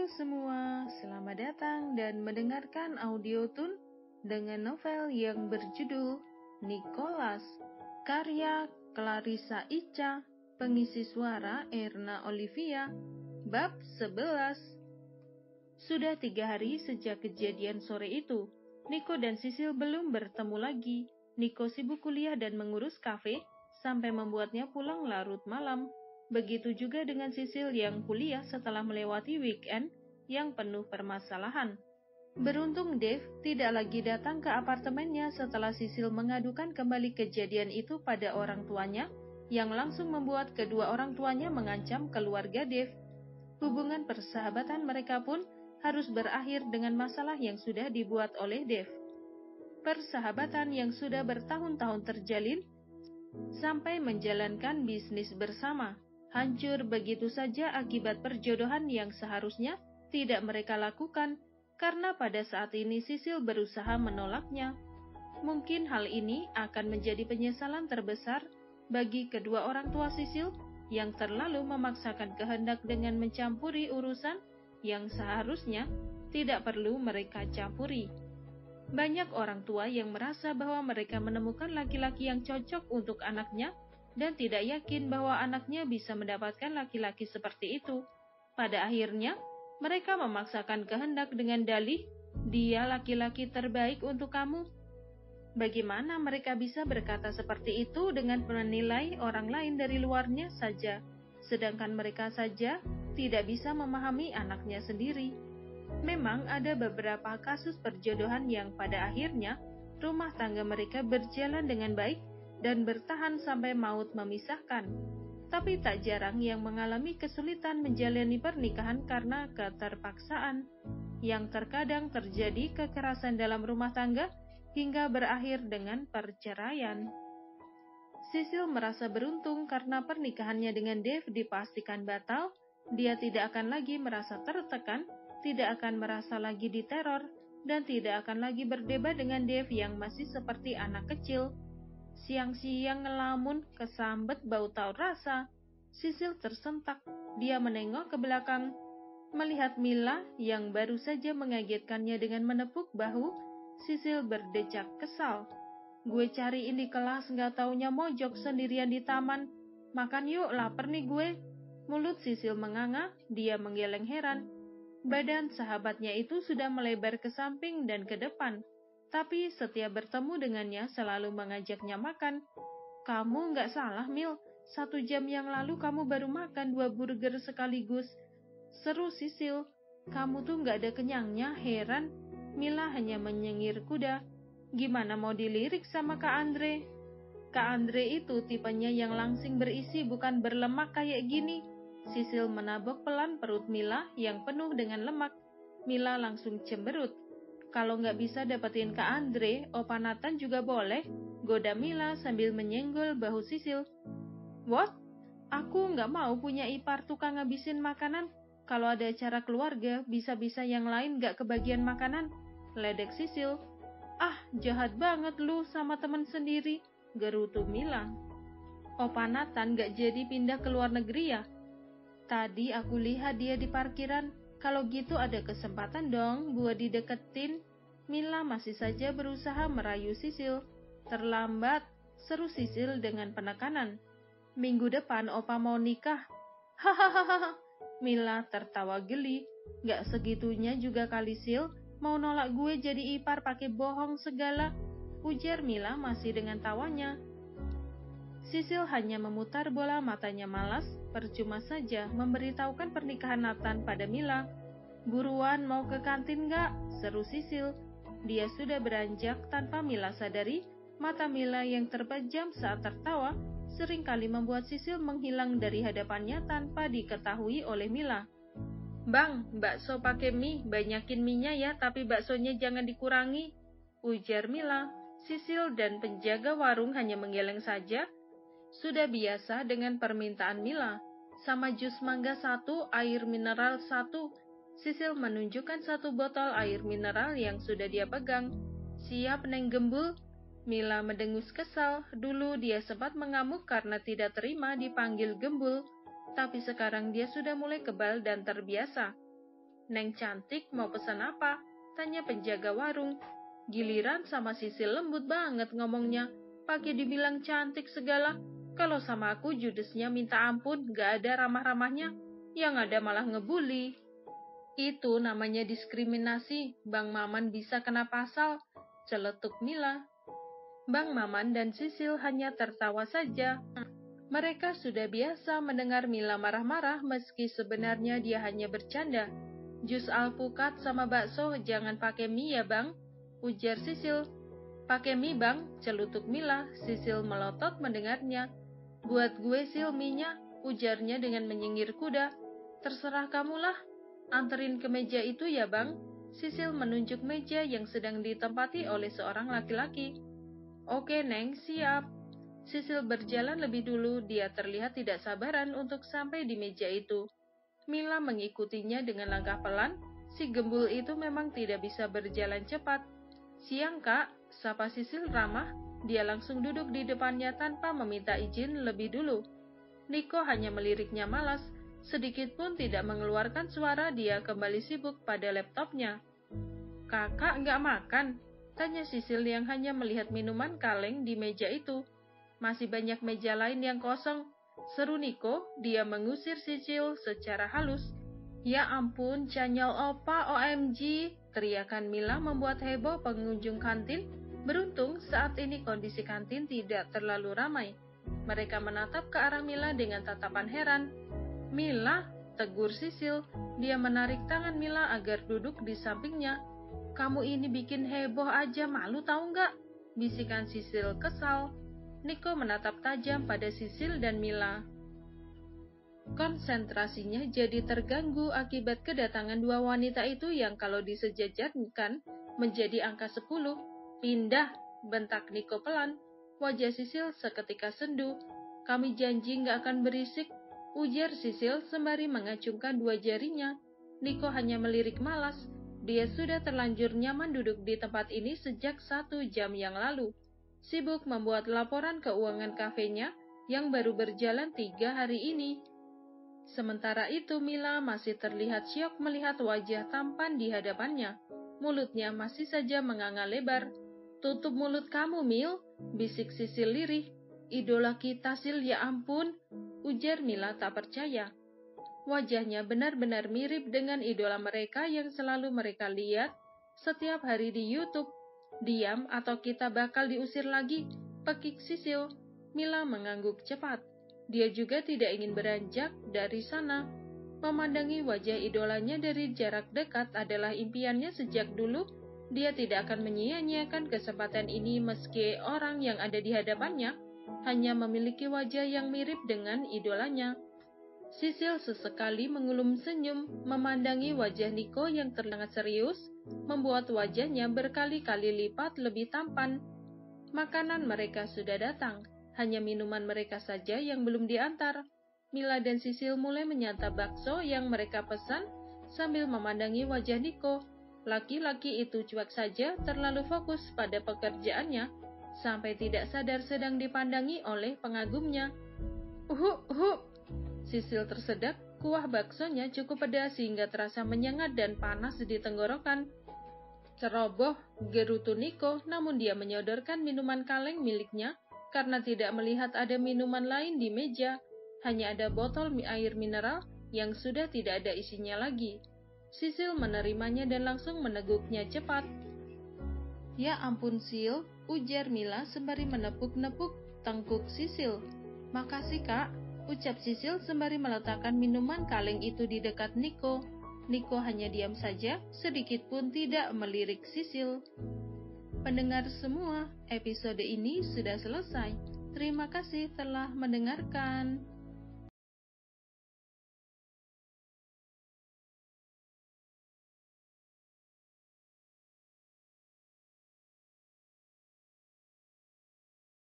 Halo semua, selamat datang dan mendengarkan audio tun dengan novel yang berjudul Nicholas, karya Clarissa Ica, pengisi suara Erna Olivia, bab 11. Sudah 3 hari sejak kejadian sore itu, Nico dan Sisil belum bertemu lagi. Nico sibuk kuliah dan mengurus kafe, sampai membuatnya pulang larut malam. Begitu juga dengan Sisil yang kuliah setelah melewati weekend yang penuh permasalahan. Beruntung Dave tidak lagi datang ke apartemennya setelah Sisil mengadukan kembali kejadian itu pada orang tuanya, yang langsung membuat kedua orang tuanya mengancam keluarga Dave. Hubungan persahabatan mereka pun harus berakhir dengan masalah yang sudah dibuat oleh Dave. Persahabatan yang sudah bertahun-tahun terjalin sampai menjalankan bisnis bersama, hancur begitu saja akibat perjodohan yang seharusnya tidak mereka lakukan, karena pada saat ini Sisil berusaha menolaknya. Mungkin hal ini akan menjadi penyesalan terbesar bagi kedua orang tua Sisil yang terlalu memaksakan kehendak dengan mencampuri urusan yang seharusnya tidak perlu mereka campuri. Banyak orang tua yang merasa bahwa mereka menemukan laki-laki yang cocok untuk anaknya dan tidak yakin bahwa anaknya bisa mendapatkan laki-laki seperti itu. Pada akhirnya, mereka memaksakan kehendak dengan dalih, "Dia laki-laki terbaik untuk kamu." Bagaimana mereka bisa berkata seperti itu dengan menilai orang lain dari luarnya saja, sedangkan mereka saja tidak bisa memahami anaknya sendiri? Memang ada beberapa kasus perjodohan yang pada akhirnya rumah tangga mereka berjalan dengan baik dan bertahan sampai maut memisahkan. Tapi tak jarang yang mengalami kesulitan menjalani pernikahan karena keterpaksaan, yang terkadang terjadi kekerasan dalam rumah tangga hingga berakhir dengan perceraian. Sisil merasa beruntung karena pernikahannya dengan Dave dipastikan batal. Dia tidak akan lagi merasa tertekan, tidak akan merasa lagi diteror, dan tidak akan lagi berdebat dengan Dave yang masih seperti anak kecil. Siang-siang ngelamun, kesambet bau tahu rasa. Sisil tersentak. Dia menengok ke belakang, melihat Mila yang baru saja mengagetkannya dengan menepuk bahu. Sisil berdecak kesal. "Gue cariin di kelas, nggak taunya mojok sendirian di taman. Makan yuk, lapar nih gue." Mulut Sisil menganga, dia menggeleng heran. Badan sahabatnya itu sudah melebar ke samping dan ke depan, tapi setiap bertemu dengannya selalu mengajaknya makan. "Kamu nggak salah, Mil. 1 jam yang lalu kamu baru makan 2 burger sekaligus," seru Sisil. "Kamu tuh nggak ada kenyangnya, heran." Mila hanya menyengir kuda. Gimana mau dilirik sama Kak Andre? Kak Andre itu tipenya yang langsing berisi, bukan berlemak kayak gini. Sisil menabok pelan perut Mila yang penuh dengan lemak. Mila langsung cemberut. "Kalau nggak bisa dapetin Kak Andre, Opa Nathan juga boleh," goda Mila sambil menyenggol bahu Sisil. "What? Aku nggak mau punya ipar tukang ngabisin makanan. Kalau ada acara keluarga, bisa-bisa yang lain nggak kebagian makanan," ledek Sisil. "Ah, jahat banget lu sama temen sendiri," gerutu Mila. "Opa Nathan nggak jadi pindah ke luar negeri ya? Tadi aku lihat dia di parkiran. Kalau gitu ada kesempatan dong buat dideketin." Mila masih saja berusaha merayu Sisil. "Terlambat," seru Sisil dengan penekanan. "Minggu depan Opa mau nikah." Hahaha. Mila tertawa geli. "Gak segitunya juga kali, Sil. Mau nolak gue jadi ipar pakai bohong segala," ujar Mila masih dengan tawanya. Sisil hanya memutar bola matanya malas, percuma saja memberitahukan pernikahan Nathan pada Mila. "Buruan mau ke kantin nggak?" seru Sisil. Dia sudah beranjak tanpa Mila sadari. Mata Mila yang terpejam saat tertawa seringkali membuat Sisil menghilang dari hadapannya tanpa diketahui oleh Mila. "Bang, bakso pakai mie, banyakin mie-nya ya, tapi baksonya jangan dikurangi," ujar Mila. Sisil dan penjaga warung hanya menggeleng saja. Sudah biasa dengan permintaan Mila. "Sama jus mangga 1, air mineral 1. Sisil menunjukkan 1 botol air mineral yang sudah dia pegang. "Siap, Neng Gembul." Mila mendengus kesal. Dulu dia sempat mengamuk karena tidak terima dipanggil Gembul, tapi sekarang dia sudah mulai kebal dan terbiasa. "Neng cantik, mau pesan apa?" tanya penjaga warung. Giliran sama Sisil lembut banget ngomongnya, pakai dibilang cantik segala. Kalau sama aku judesnya minta ampun, gak ada ramah-ramahnya, yang ada malah ngebully. Itu namanya diskriminasi, Bang Maman bisa kena pasal, celetuk Mila. Bang Maman dan Sisil hanya tertawa saja. Mereka sudah biasa mendengar Mila marah-marah meski sebenarnya dia hanya bercanda. "Jus alpukat sama bakso jangan pakai mie ya bang," ujar Sisil. "Pakai mie bang," celutuk Mila. Sisil melotot mendengarnya. "Buat gue sil mie-nya," ujarnya dengan menyinggir kuda. "Terserah kamulah, anterin ke meja itu ya bang." Sisil menunjuk meja yang sedang ditempati oleh seorang laki-laki. "Oke neng, siap." Sisil berjalan lebih dulu, dia terlihat tidak sabaran untuk sampai di meja itu. Mila mengikutinya dengan langkah pelan, si gembul itu memang tidak bisa berjalan cepat. "Siang kak," sapa Sisil ramah, dia langsung duduk di depannya tanpa meminta izin lebih dulu. Niko hanya meliriknya malas, sedikit pun tidak mengeluarkan suara. Dia kembali sibuk pada laptopnya. "Kakak nggak makan?" tanya Sisil yang hanya melihat minuman kaleng di meja itu. "Masih banyak meja lain yang kosong," seru Niko. Dia mengusir Sisil secara halus. "Ya ampun, Canyol Opa, OMG!" teriakan Mila membuat heboh pengunjung kantin. Beruntung saat ini kondisi kantin tidak terlalu ramai. Mereka menatap ke arah Mila dengan tatapan heran. "Mila," tegur Sisil. Dia menarik tangan Mila agar duduk di sampingnya. "Kamu ini bikin heboh aja, malu tahu nggak?" bisikan Sisil kesal. Niko menatap tajam pada Sisil dan Mila. Konsentrasinya jadi terganggu akibat kedatangan dua wanita itu yang kalau disejajarkan menjadi angka 10. "Pindah," bentak Niko pelan. Wajah Sisil seketika sendu. "Kami janji nggak akan berisik," ujar Sisil sembari mengacungkan dua jarinya. Niko hanya melirik malas. Dia sudah terlanjur nyaman duduk di tempat ini sejak 1 jam yang lalu. Sibuk membuat laporan keuangan kafenya yang baru berjalan 3 hari ini. Sementara itu Mila masih terlihat syok melihat wajah tampan di hadapannya. Mulutnya masih saja menganga lebar. "Tutup mulut kamu, Mil," bisik Sisil lirih. "Idola kita, Sil, ya ampun," ujar Mila tak percaya. Wajahnya benar-benar mirip dengan idola mereka yang selalu mereka lihat setiap hari di YouTube. "Diam atau kita bakal diusir lagi," pekik Sisil. Mila mengangguk cepat. Dia juga tidak ingin beranjak dari sana. Memandangi wajah idolanya dari jarak dekat adalah impiannya sejak dulu. Dia tidak akan menyia-nyiakan kesempatan ini meski orang yang ada di hadapannya hanya memiliki wajah yang mirip dengan idolanya. Sisil sesekali mengulum senyum, memandangi wajah Niko yang terlihat serius, membuat wajahnya berkali-kali lipat lebih tampan. Makanan mereka sudah datang, hanya minuman mereka saja yang belum diantar. Mila dan Sisil mulai menyantap bakso yang mereka pesan sambil memandangi wajah Niko. Laki-laki itu cuek saja, terlalu fokus pada pekerjaannya, sampai tidak sadar sedang dipandangi oleh pengagumnya. Sisil tersedak, kuah baksonya cukup pedas sehingga terasa menyengat dan panas di tenggorokan. "Ceroboh," gerutu Niko, namun dia menyodorkan minuman kaleng miliknya karena tidak melihat ada minuman lain di meja. Hanya ada botol air mineral yang sudah tidak ada isinya lagi. Sisil menerimanya dan langsung meneguknya cepat. "Ya ampun Sil," ujar Mila sembari menepuk-nepuk tengkuk Sisil. "Makasih kak," ucap Sisil sembari meletakkan minuman kaleng itu di dekat Niko. Niko hanya diam saja, sedikit pun tidak melirik Sisil. Pendengar semua, episode ini sudah selesai. Terima kasih telah mendengarkan.